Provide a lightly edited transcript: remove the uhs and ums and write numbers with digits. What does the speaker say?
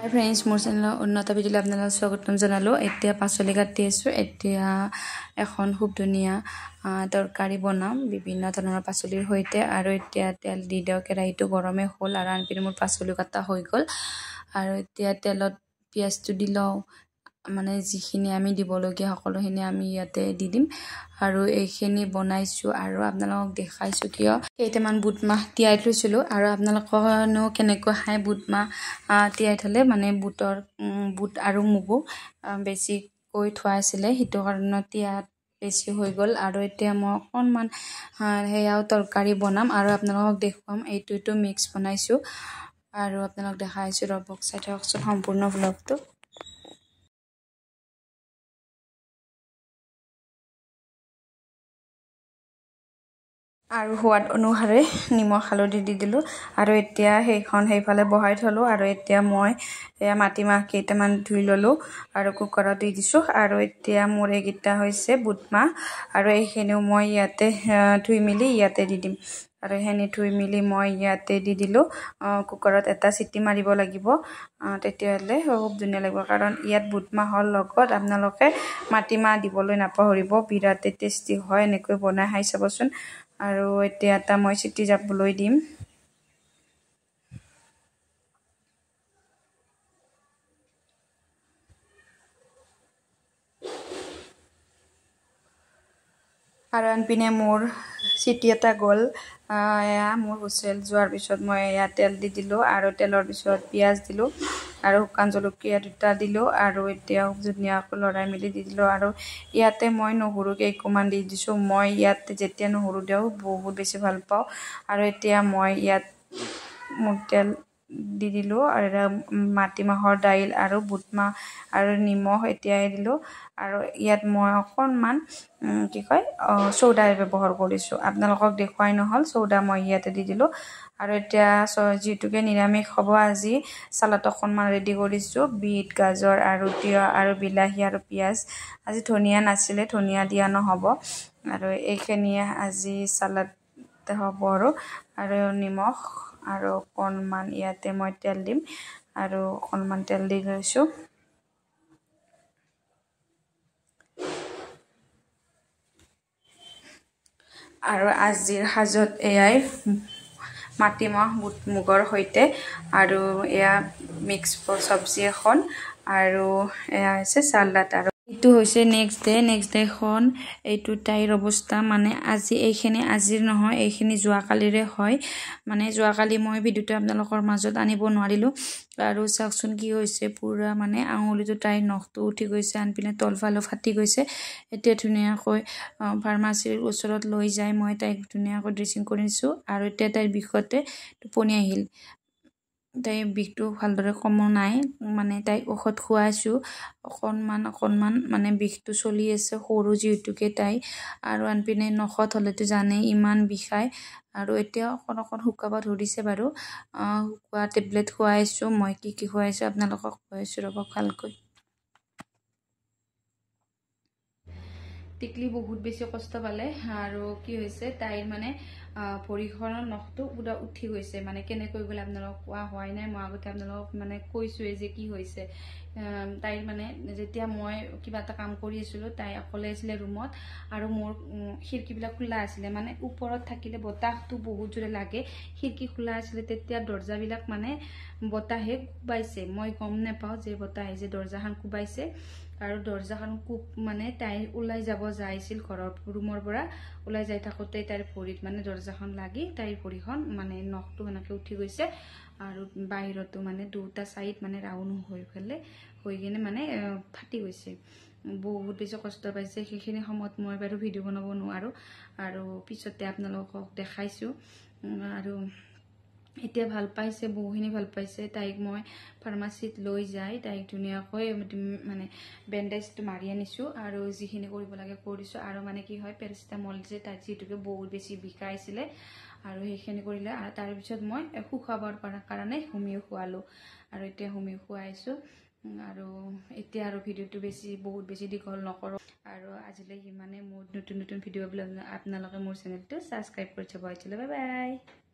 হাই friends, মোৰ চেনেলৰ উন্নত ভিডিঅ'লৈ আপোনালোকক স্বাগতম জনালোঁ। এতিয়া পাচলি কাটি আছোঁ। এতিয়া এখন খুব ধুনীয়া তৰকাৰী বনাম বিভিন্ন ধৰণৰ পাচলিৰ সৈতে। আৰু এতিয়া তেল দি দিওঁ, কেৰাহীটো গৰমে হ'ল আৰু আনপিনে মোৰ পাচলি কাটা হৈ গ'ল। আৰু এতিয়া তেলত পিঁয়াজটো দি লওঁ, মানে যিখিনি আমি দিবলগীয়া সকলোখিনি আমি ইয়াতে দি দিম। আৰু এইখিনি বনাইছোঁ আৰু আপোনালোকক দেখাইছোঁ কিয় কেইটামান বুট মাহ তিয়াই থৈছিলোঁ। আৰু আপোনালোকনো কেনেকৈ খাই বুট মাহ তিয়াই থ'লে, মানে বুট আৰু মগু বেছিকৈ থোৱা আছিলে, সেইটো কাৰণত তিয়াত বেছি হৈ গ'ল। আৰু এতিয়া মই অকণমান সেয়াও তৰকাৰী বনাম আৰু আপোনালোকক দেখুৱাম। এইটো মিক্স বনাইছোঁ আৰু আপোনালোকক দেখাইছোঁ, ৰ'বক চাই থাককচোন সম্পূৰ্ণ ভ্লগটো। আৰু সোৱাদ অনুসাৰে নিমখ হালধি দি দিলোঁ। আৰু এতিয়া সেইফালে বহাই থ'লোঁ। আৰু এতিয়া মই মাটিমাহ কেইটামান ধুই ল'লোঁ আৰু কুকাৰত দি দিছোঁ। আৰু এতিয়া মোৰ এইকেইটা হৈছে বুটমাহ, আৰু এইখিনিও মই ইয়াতে ধুই মেলি ইয়াতে দি দিম। আৰু সেইখিনি ধুই মেলি মই ইয়াতে দি দিলোঁ। কুকাৰত এটা চিটি মাৰিব লাগিব, তেতিয়াহ'লে খুব ধুনীয়া লাগিব। কাৰণ ইয়াত বুটমাহৰ লগত আপোনালোকে মাটিমাহ দিবলৈ নাপাহৰিব, বিৰাটেই টেষ্টি হয়। এনেকৈ বনাই খাই চাবচোন। আৰু এতিয়া এটা মই চিটি যাবলৈ দিম। আৰু আনপিনে মোৰ চিটি এটা গ'ল। এয়া মোৰ হুচেল যোৱাৰ পিছত মই এয়া তেল দি দিলোঁ, আৰু তেলৰ পিছত পিঁয়াজ দিলোঁ আৰু শুকান জলকীয়া দুটা দিলোঁ। আৰু এতিয়া ধুনীয়াকৈ লৰাই মেলি দি দিলোঁ। আৰু ইয়াতে মই নহৰু কেইকোমান দি দিছোঁ। মই ইয়াত যেতিয়া নহৰু দিওঁ বহুত বেছি ভাল পাওঁ। আৰু এতিয়া মই ইয়াত মোৰ তেল দি দিলোঁ, আৰু মাটিমাহৰ দাইল আৰু বুটমাহ আৰু নিমখ এতিয়াই দিলোঁ। আৰু ইয়াত মই অকণমান চৌদা ব্যৱহাৰ কৰিছোঁ, আপোনালোকক দেখুৱাই নহ'ল, চৌদা মই ইয়াতে দি দিলোঁ। আৰু এতিয়া যিহেতুকে নিৰামিষ হ'ব, আজি চালাড অকণমান ৰেডি কৰিছোঁ, বিট, গাজৰ আৰু তিয়ঁহ আৰু বিলাহী আৰু পিঁয়াজ। আজি ধনিয়া নাছিলে, ধনিয়া দিয়া নহ'ব। আৰু এইখিনিয়ে আজি চালাড হ'ব। আৰু নিমখ আৰু অকণমান ইয়াতে মই তেল দিম, আৰু অকণমান তেল দি লৈছোঁ। আৰু আজিৰ সাজত এয়াই মাটিমাহ বুট মুগৰ সৈতে, আৰু এয়া মিক্স চব্জি এখন, আৰু এয়া হৈছে চালাড। আৰু এইটো হৈছে নেক্সট ডে'খন। এইটো তাইৰ অৱস্থা, মানে আজি এইখিনি আজিৰ নহয়, এইখিনি যোৱাকালিৰে হয়। মানে যোৱাকালি মই ভিডিঅ'টো আপোনালোকৰ মাজত আনিব নোৱাৰিলোঁ। আৰু চাওকচোন কি হৈছে, পূৰা মানে আঙুলিটো তাইৰ নখটো উঠি গৈছে, আনপিনে তলফালো ফাটি গৈছে। এতিয়া ধুনীয়াকৈ ফাৰ্মাচীৰ ওচৰত লৈ যাই মই তাইক ধুনীয়াকৈ ড্ৰেছিং কৰিছোঁ। আৰু এতিয়া তাইৰ বিষতে টোপনি আহিল। তাইৰ বিষটো ভালদৰে কমা নাই, মানে তাইক ঔষধ খুৱাইছোঁ অকণমান, মানে বিষটো চলি আছে, সৰু যিহেতুকে তাই। আৰু আনপিনে নখত হ'লেতো জানেই ইমান বিষায়। আৰু এতিয়া অকণ শুকাব ধৰিছে বাৰু। শুকোৱা টেবলেট খুৱাইছোঁ। মই কি খুৱাইছোঁ আপোনালোকক খুৱাইছোঁ, ৰ'ব ভালকৈ। টিকলি বহুত বেছি কষ্ট পালে। আৰু কি হৈছে, তাইৰ মানে ভৰিখনৰ নখটো পুৰা উঠি গৈছে। মানে কেনেকৈ গ'লে আপোনালোকক কোৱা হোৱাই নাই, মই আগতে আপোনালোকক মানে কৈছোঁৱেই যে কি হৈছে। তাইৰ মানে যেতিয়া মই কিবা এটা কাম কৰি আছিলোঁ, তাই অকলে আছিলে ৰুমত, আৰু মোৰ খিৰিকীবিলাক খোলা আছিলে। মানে ওপৰত থাকিলে বতাহটো বহুত জোৰে লাগে, খিৰিকী খোলা আছিলে, তেতিয়া দৰ্জাবিলাক মানে বতাহে কোবাইছে। মই গম নাপাওঁ যে বতাহ আহিছে, দৰ্জাখন কোবাইছে। আৰু দৰ্জাখন মানে তাই ওলাই যাব যাইছিল, ৰুমৰ পৰা ওলাই যাই থাকোঁতে তাইৰ ভৰিত মানে দৰ্জাখন লাগি তাইৰ ভৰিখন মানে নখটো এনেকৈ উঠি গৈছে। আৰু বাহিৰতো মানে দুটা ছাইড মানে ৰাউণ্ড হৈ কিনে মানে ফাটি গৈছে। বহুত বেছি কষ্ট পাইছে। সেইখিনি সময়ত মই বাৰু ভিডিঅ' বনাব নোৱাৰোঁ, আৰু পিছতে আপোনালোকক দেখাইছোঁ। আৰু এতিয়া ভাল পাইছে, বহুখিনি ভাল পাইছে। তাইক মই ফাৰ্মাচীত লৈ যাই তাইক ধুনীয়াকৈ মানে বেণ্ডেজটো মাৰি আনিছোঁ, আৰু যিখিনি কৰিব লাগে কৰিছোঁ। আৰু মানে কি হয়, পেৰাচিটামল যে তাই যিহেতুকে বহুত বেছি বিষাইছিলে, আৰু সেইখিনি কৰিলে। আৰু তাৰপিছত মই শুকাবৰ কাৰণে হোমিও খোৱালোঁ, আৰু এতিয়া হোমিও খুৱাইছোঁ। আৰু এতিয়া আৰু ভিডিঅ'টো বহুত বেছি দীঘল নকৰোঁ। আৰু আজিলৈ সিমানে। মোৰ নতুন ভিডিঅ' আপোনালোকে মোৰ চেনেলটো ছাবস্ক্ৰাইব কৰি থ'ব। Bye bye.